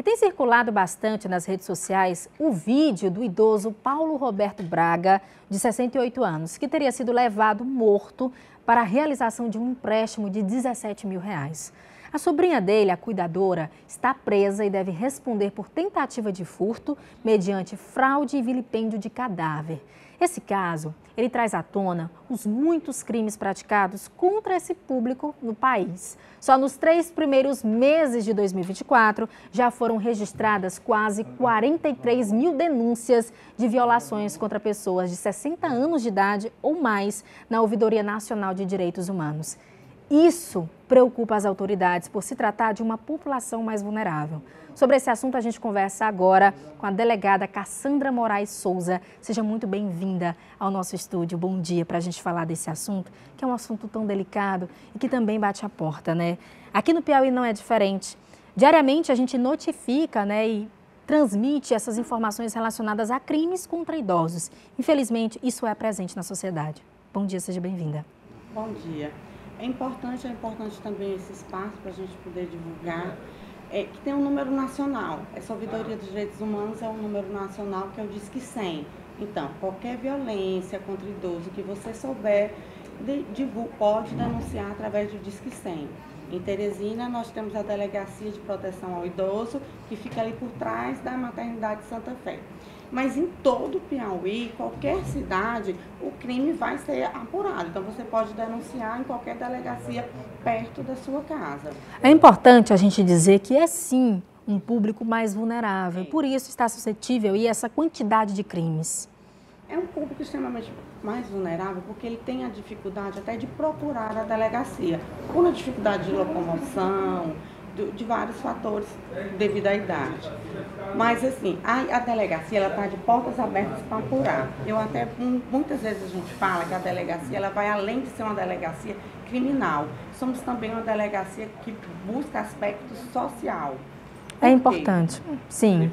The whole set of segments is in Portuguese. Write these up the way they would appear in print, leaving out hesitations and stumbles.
E tem circulado bastante nas redes sociais o vídeo do idoso Paulo Roberto Braga, de 68 anos, que teria sido levado morto para a realização de um empréstimo de R$17 mil. A sobrinha dele, a cuidadora, está presa e deve responder por tentativa de furto mediante fraude e vilipêndio de cadáver. Esse caso, ele traz à tona os muitos crimes praticados contra esse público no país. Só nos 3 primeiros meses de 2024, já foram registradas quase 43 mil denúncias de violações contra pessoas de 60 anos de idade ou mais na Ouvidoria Nacional de Direitos Humanos. Isso preocupa as autoridades por se tratar de uma população mais vulnerável. Sobre esse assunto, a gente conversa agora com a delegada Cassandra Moraes Souza. Seja muito bem-vinda ao nosso estúdio. Bom dia para a gente falar desse assunto, que é um assunto tão delicado e que também bate a porta, né? Aqui no Piauí não é diferente. Diariamente a gente notifica, né, e transmite essas informações relacionadas a crimes contra idosos. Infelizmente, isso é presente na sociedade. Bom dia, seja bem-vinda. Bom dia. É importante também esse espaço para a gente poder divulgar, que tem um número nacional. Essa Ouvidoria dos Direitos Humanos é um número nacional que é o Disque 100. Então, qualquer violência contra idoso que você souber, pode denunciar através do Disque 100. Em Teresina, nós temos a Delegacia de Proteção ao Idoso, que fica ali por trás da Maternidade Santa Fé. Mas em todo o Piauí, qualquer cidade, o crime vai ser apurado. Então, você pode denunciar em qualquer delegacia perto da sua casa. É importante a gente dizer que é sim um público mais vulnerável, por isso está suscetível a essa quantidade de crimes. É um público extremamente mais vulnerável porque ele tem a dificuldade até de procurar a delegacia, por uma dificuldade de locomoção, de vários fatores devido à idade. Mas assim, a delegacia ela está de portas abertas para apurar. Muitas vezes a gente fala que a delegacia ela vai além de ser uma delegacia criminal. Somos também uma delegacia que busca aspecto social. É importante, sim.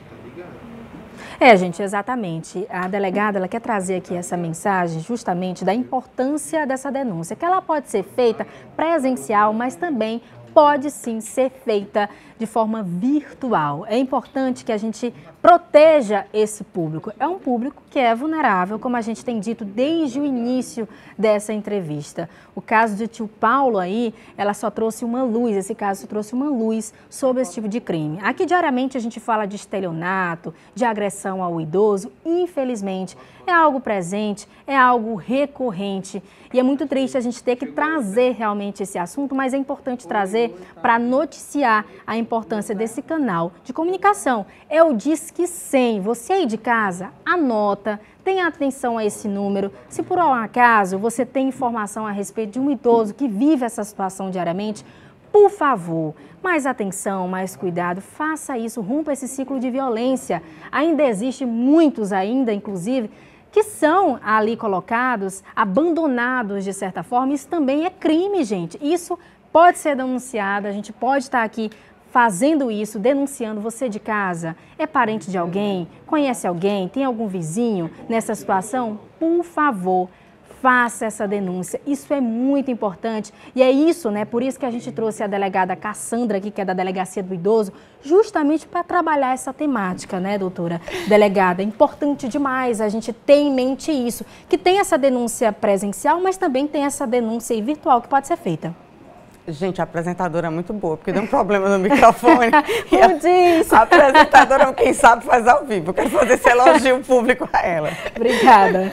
Gente, exatamente. A delegada ela quer trazer aqui essa mensagem justamente da importância dessa denúncia, que ela pode ser feita presencial, mas também pode sim ser feita de forma virtual. É importante que a gente proteja esse público. É um público que é vulnerável, como a gente tem dito desde o início dessa entrevista. O caso de tio Paulo aí, ela só trouxe uma luz, esse caso trouxe uma luz sobre esse tipo de crime. Aqui diariamente a gente fala de estelionato, de agressão ao idoso, infelizmente é algo presente, é algo recorrente e é muito triste a gente ter que trazer realmente esse assunto, mas é importante trazer para noticiar a importância desse canal de comunicação. É o Disque 100. Você aí de casa, anota, tenha atenção a esse número. Se por um acaso você tem informação a respeito de um idoso que vive essa situação diariamente, por favor, mais atenção, mais cuidado, faça isso, rompa esse ciclo de violência. Ainda existe muitos inclusive, que são ali colocados, abandonados de certa forma. Isso também é crime, gente. Isso pode ser denunciado, a gente pode estar aqui fazendo isso, denunciando. Você de casa, é parente de alguém, conhece alguém, tem algum vizinho nessa situação? Por favor, faça essa denúncia. Isso é muito importante e é isso, né? Por isso que a gente trouxe a delegada Cassandra aqui, que é da Delegacia do Idoso, justamente para trabalhar essa temática, né, doutora delegada? É importante demais a gente ter em mente isso, que tem essa denúncia presencial, mas também tem essa denúncia virtual que pode ser feita. Gente, a apresentadora é muito boa, porque deu um problema no microfone. Não diz. A apresentadora, quem sabe, faz ao vivo. Eu quero fazer esse elogio público a ela. Obrigada.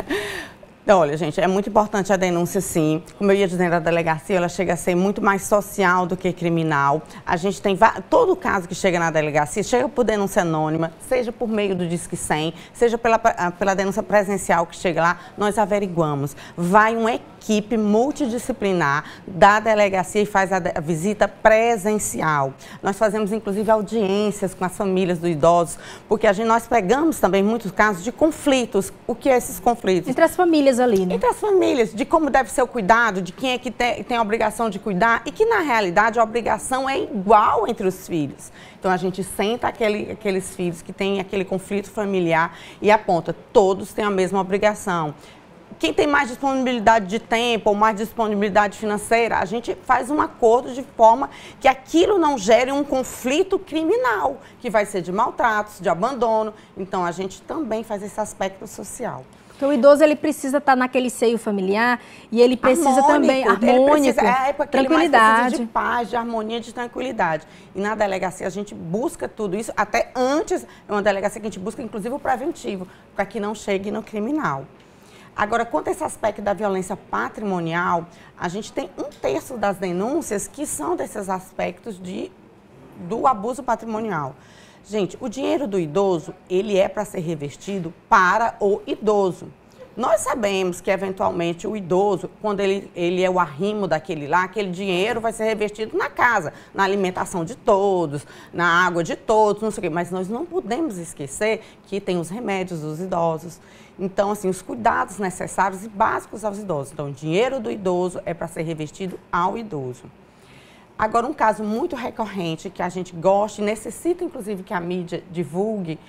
Olha, gente, é muito importante a denúncia, sim. Como eu ia dizendo, a delegacia, ela chega a ser muito mais social do que criminal. A gente tem todo caso que chega na delegacia, chega por denúncia anônima, seja por meio do Disque 100, seja pela denúncia presencial que chega lá, nós averiguamos. Vai uma equipe multidisciplinar da delegacia e faz a visita presencial. Nós fazemos, inclusive, audiências com as famílias dos idosos, porque nós pegamos também muitos casos de conflitos. O que é esses conflitos? Entre as famílias ali, né? Entre as famílias, de como deve ser o cuidado, de quem é que tem a obrigação de cuidar e que, na realidade, a obrigação é igual entre os filhos. Então, a gente senta aqueles filhos que têm aquele conflito familiar e aponta, todos têm a mesma obrigação. quem tem mais disponibilidade de tempo ou mais disponibilidade financeira, a gente faz um acordo de forma que aquilo não gere um conflito criminal, que vai ser de maltratos, de abandono. Então, a gente também faz esse aspecto social. Porque o idoso, ele precisa estar naquele seio familiar e ele precisa também, harmônico, é a época que ele mais precisa de paz, de harmonia, de tranquilidade. E na delegacia a gente busca tudo isso, até antes, é uma delegacia que a gente busca inclusive o preventivo, para que não chegue no criminal. Agora, quanto a esse aspecto da violência patrimonial, a gente tem 1/3 das denúncias que são desses aspectos do abuso patrimonial. Gente, o dinheiro do idoso, ele é para ser revestido para o idoso. Nós sabemos que, eventualmente, o idoso, quando ele é o arrimo daquele lá, aquele dinheiro vai ser revestido na casa, na alimentação de todos, na água de todos, não sei o quê. Mas nós não podemos esquecer que tem os remédios dos idosos. Então, assim, os cuidados necessários e básicos aos idosos. Então, o dinheiro do idoso é para ser revestido ao idoso. Agora, um caso muito recorrente que a gente gosta e necessita, inclusive, que a mídia divulgue,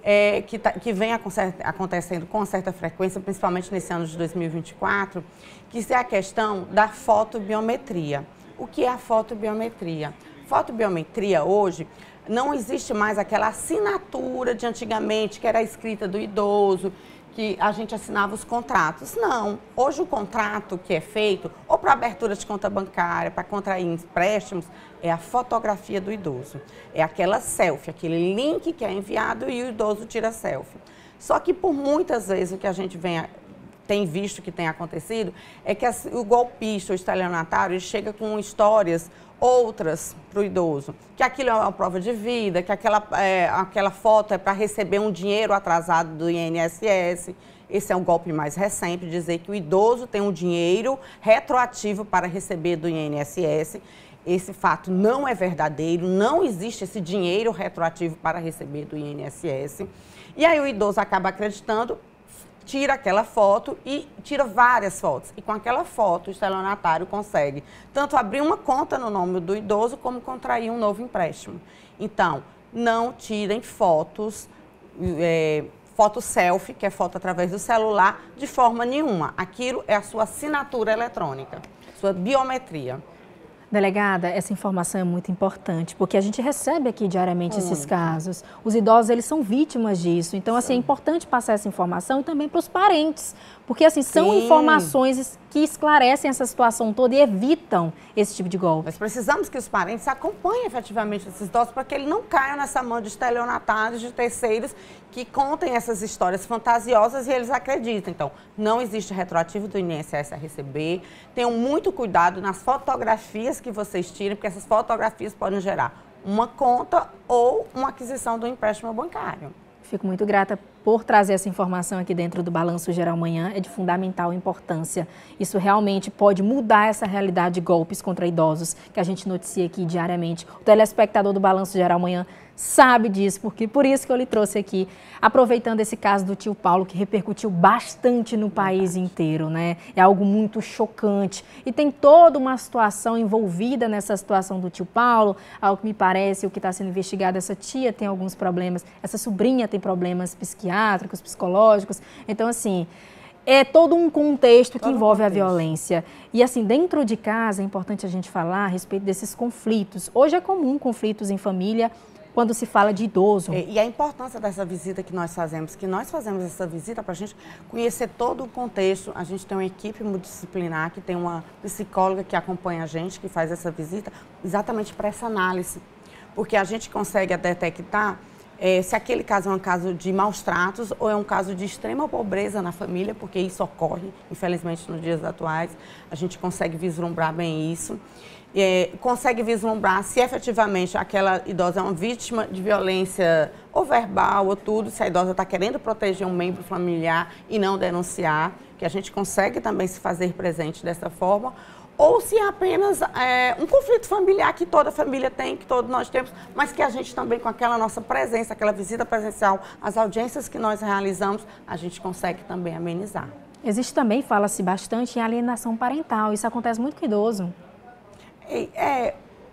que vem acontecendo com certa frequência, principalmente nesse ano de 2024, que é a questão da fotobiometria. O que é a fotobiometria? Fotobiometria, hoje, não existe mais aquela assinatura de antigamente, que era escrita do idoso, que a gente assinava os contratos. Não. Hoje o contrato que é feito, ou para abertura de conta bancária, para contrair empréstimos, é a fotografia do idoso. É aquela selfie, aquele link que é enviado e o idoso tira selfie. Só que por muitas vezes o que a gente tem visto que tem acontecido é que o golpista, o estelionatário, ele chega com histórias outras para o idoso, que aquilo é uma prova de vida, que aquela foto é para receber um dinheiro atrasado do INSS. Esse é um golpe mais recente, dizer que o idoso tem um dinheiro retroativo para receber do INSS. Esse fato não é verdadeiro, não existe esse dinheiro retroativo para receber do INSS. E aí o idoso acaba acreditando, tira aquela foto e tira várias fotos. E com aquela foto, o estelionatário consegue tanto abrir uma conta no nome do idoso, como contrair um novo empréstimo. Então, não tirem fotos, foto selfie, que é foto através do celular, de forma nenhuma. Aquilo é a sua assinatura eletrônica, sua biometria. Delegada, essa informação é muito importante, porque a gente recebe aqui diariamente esses casos. Os idosos, eles são vítimas disso. Então, assim, é importante passar essa informação e também para os parentes. Porque, assim, são informações que esclarecem essa situação toda e evitam esse tipo de golpe. Nós precisamos que os parentes acompanhem efetivamente esses idosos para que ele não caia nessa mão de estelionatários, de terceiros que contem essas histórias fantasiosas e eles acreditam. Então, não existe retroativo do INSS a receber. Tenham muito cuidado nas fotografias que vocês tirem, porque essas fotografias podem gerar uma conta ou uma aquisição do empréstimo bancário. Fico muito grata por trazer essa informação aqui dentro do Balanço Geral Manhã. É de fundamental importância. Isso realmente pode mudar essa realidade de golpes contra idosos que a gente noticia aqui diariamente. O telespectador do Balanço Geral Manhã sabe disso, porque por isso que eu lhe trouxe aqui, aproveitando esse caso do tio Paulo, que repercutiu bastante no país inteiro, né? É algo muito chocante. E tem toda uma situação envolvida nessa situação do tio Paulo. Ao que me parece, o que está sendo investigado, essa tia tem alguns problemas, essa sobrinha tem problemas psiquiátricos, psicológicos. Então, assim, é todo um contexto que envolve a violência. E, assim, dentro de casa, é importante a gente falar a respeito desses conflitos. Hoje é comum conflitos em família, quando se fala de idoso. E a importância dessa visita que nós fazemos essa visita para a gente conhecer todo o contexto. A gente tem uma equipe multidisciplinar, que tem uma psicóloga que acompanha a gente, que faz essa visita, exatamente para essa análise. Porque a gente consegue detectar se aquele caso é um caso de maus tratos ou é um caso de extrema pobreza na família, porque isso ocorre, infelizmente, nos dias atuais. A gente consegue vislumbrar bem isso. Consegue vislumbrar se efetivamente aquela idosa é uma vítima de violência ou verbal ou tudo, se a idosa está querendo proteger um membro familiar e não denunciar, que a gente consegue também se fazer presente dessa forma, ou se é apenas um conflito familiar que toda família tem, que todos nós temos, mas que a gente também, com aquela nossa presença, aquela visita presencial, as audiências que nós realizamos, a gente consegue também amenizar. Existe também, fala-se bastante, em alienação parental. Isso acontece muito com idoso.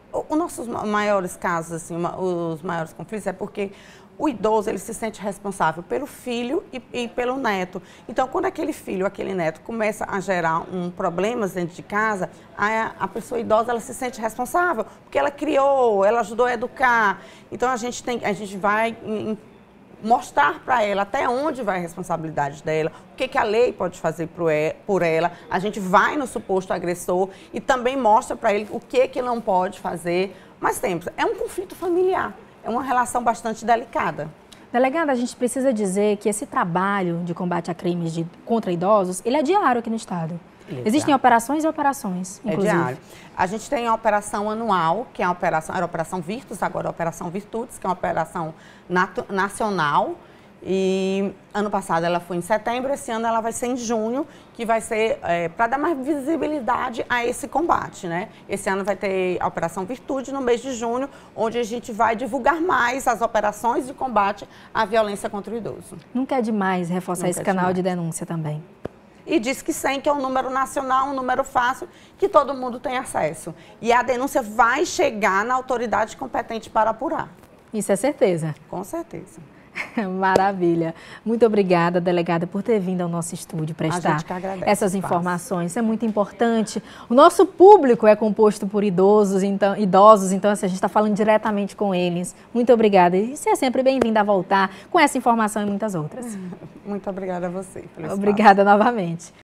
Os nossos maiores casos, assim, os maiores conflitos é porque o idoso, ele se sente responsável pelo filho e pelo neto. Então, quando aquele filho, aquele neto começa a gerar problemas dentro de casa, a pessoa idosa, ela se sente responsável, porque ela criou, ela ajudou a educar. Então, a gente vai mostrar para ela até onde vai a responsabilidade dela, o que a lei pode fazer por ela. A gente vai no suposto agressor e também mostra para ele o que não pode fazer. Mas é um conflito familiar. É uma relação bastante delicada. Delegada, a gente precisa dizer que esse trabalho de combate a crimes contra idosos, ele é diário aqui no Estado. Existem operações e operações, inclusive. É diário. A gente tem a operação anual, que é a operação, era a Operação Virtus, agora a Operação Virtudes, que é uma operação nacional. E ano passado ela foi em setembro, esse ano ela vai ser em junho, que vai ser para dar mais visibilidade a esse combate, né? Esse ano vai ter a Operação Virtude no mês de junho, onde a gente vai divulgar mais as operações de combate à violência contra o idoso. Nunca é demais reforçar esse canal de denúncia também. E diz que 100, que é um número nacional, um número fácil, que todo mundo tem acesso. E a denúncia vai chegar na autoridade competente para apurar. Isso é certeza. Com certeza. Maravilha. Muito obrigada, delegada, por ter vindo ao nosso estúdio prestar essas informações. Isso é muito importante. O nosso público é composto por idosos, então assim, a gente está falando diretamente com eles. Muito obrigada. E você é sempre bem-vinda a voltar com essa informação e muitas outras. Muito obrigada a você pelo espaço. Obrigada novamente.